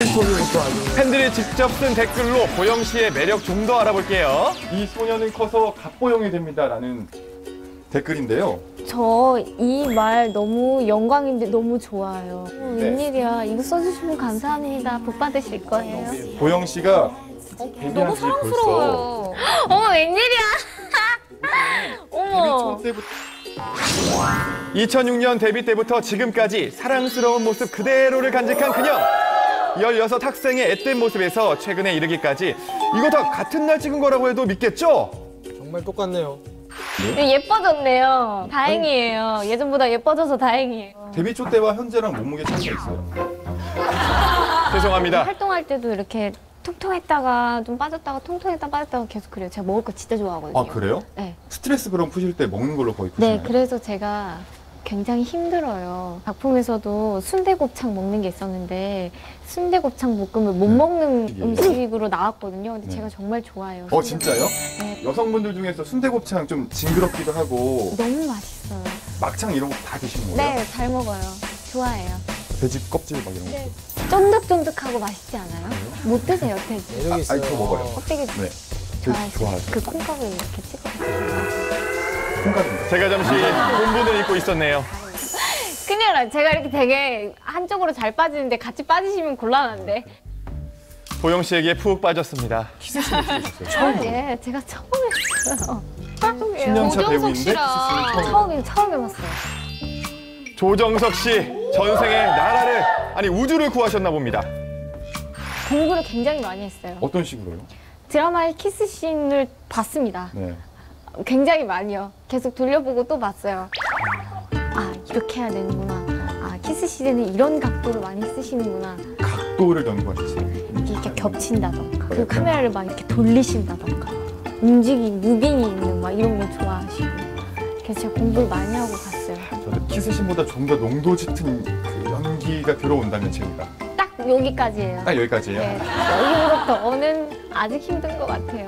인터뷰부터 아주. 팬들이 직접 쓴 댓글로 보영 씨의 매력 좀 더 알아볼게요. 이 소녀는 커서 갓보영이 됩니다라는 댓글인데요. 저 이 말 너무 영광인데 너무 좋아요. 네. 웬일이야. 이거 써주시면 감사합니다. 복 받으실 거예요. 보영 씨가 너무 데뷔한 지 사랑스러워요. 어머, 웬일이야. 데뷔 어머. 초 때부터 2006년 데뷔 때부터 지금까지 사랑스러운 모습 그대로를 간직한 그녀. 16 학생의 앳된 모습에서 최근에 이르기까지 이거 다 같은 날 찍은 거라고 해도 믿겠죠? 정말 똑같네요. 예뻐졌네요. 다행이에요. 예전보다 예뻐져서 다행이에요. 데뷔 초 때와 현재랑 몸무게 차이가 있어요. 죄송합니다. 활동할 때도 이렇게 통통했다가 좀 빠졌다가 통통했다가 빠졌다가 계속 그래요. 제가 먹을 거 진짜 좋아하거든요. 아 그래요? 네. 스트레스 그럼 푸실 때 먹는 걸로 거의 푸시나요? 네, 그래서 제가 굉장히 힘들어요. 작품에서도 순대곱창 먹는 게 있었는데 순대곱창 볶음을 못 먹는 음식으로 나왔거든요. 근데 제가 정말 좋아해요. 진짜요? 네. 여성분들 중에서 순대곱창 좀 징그럽기도 하고 너무 맛있어요. 막창 이런 거 다 드시는 거예요? 네, 잘 먹어요. 좋아해요. 돼지 껍질 막 이런 거. 네. 쫀득쫀득하고 맛있지 않아요? 못 드세요, 돼지. 매력이 있어요. 아니, 저 먹어요. 껍데기 네. 좋아하시죠? 좋아하죠. 그 콩가루 이렇게 찍어 드세요. 콩가루입니다. 제가 잠시 본분을 잊고 있었네요. 큰일 나. 제가 이렇게 되게 한쪽으로 잘 빠지는데 같이 빠지시면 곤란한데. 보영 씨에게 푹 빠졌습니다. 예, 제가 처음 했어요. 처음이에요. 10년 차 오정석 배우인데 씨랑 키스는 처음. 처음 해봤어요. 조정석 씨, 전생에 나라를, 아니 우주를 구하셨나 봅니다. 공부를 굉장히 많이 했어요. 어떤 식으로요? 드라마의 키스씬을 봤습니다. 네. 굉장히 많이요. 계속 돌려보고 또 봤어요. 아, 이렇게 해야 되는구나. 아, 키스씬에는 이런 각도를 많이 쓰시는구나. 각도를 연구하셨어요. 이렇게 겹친다던가. 그리고 카메라를 막 이렇게 돌리신다던가. 무빙이 있는 막 이런 거 좋아하시고. 그래서 제가 공부를 많이 하고 갔어요. 저도 키스신보다 좀 더 농도 짙은 그 연기가 들어온다면 제가 딱 여기까지예요. 딱 여기까지예요. 네. 여기부터는 아직 힘든 것 같아요.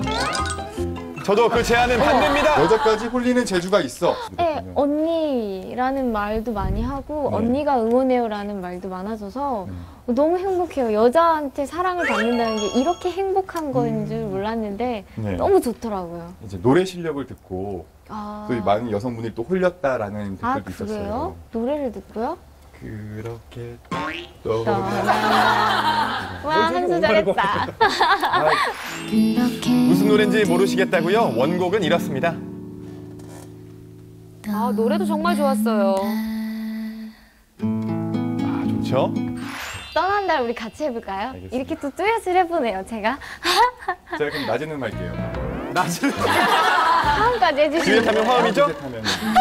저도 그 제안은 반대입니다. 여자까지 홀리는 재주가 있어. 네, 언니라는 말도 많이 하고 네. 언니가 응원해요라는 말도 많아져서 너무 행복해요. 여자한테 사랑을 받는다는 게 이렇게 행복한 거인 줄 몰랐는데 네. 너무 좋더라고요. 이제 노래 실력을 듣고 아, 또 많은 여성분들이 또 홀렸다라는 아 댓글도 그래요? 있었어요. 노래를 듣고요? 그렇게 와, 한 소절 했다. 무슨 노래인지 모르시겠다고요? 원곡은 이렇습니다. 아, 노래도 정말 좋았어요. 아, 좋죠? 떠난 날 우리 같이 해볼까요? 알겠습니다. 이렇게 또 듀엣을 해보네요, 제가. 제가 그럼 낮에는 할게요. 낮은 화음까지 해주시면 듀엣하면 화음이죠? 하면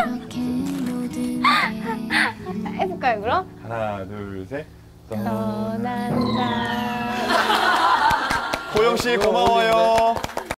해볼까요, 그럼? 하나, 둘, 셋. 떠난 날 보영 씨 고마워요.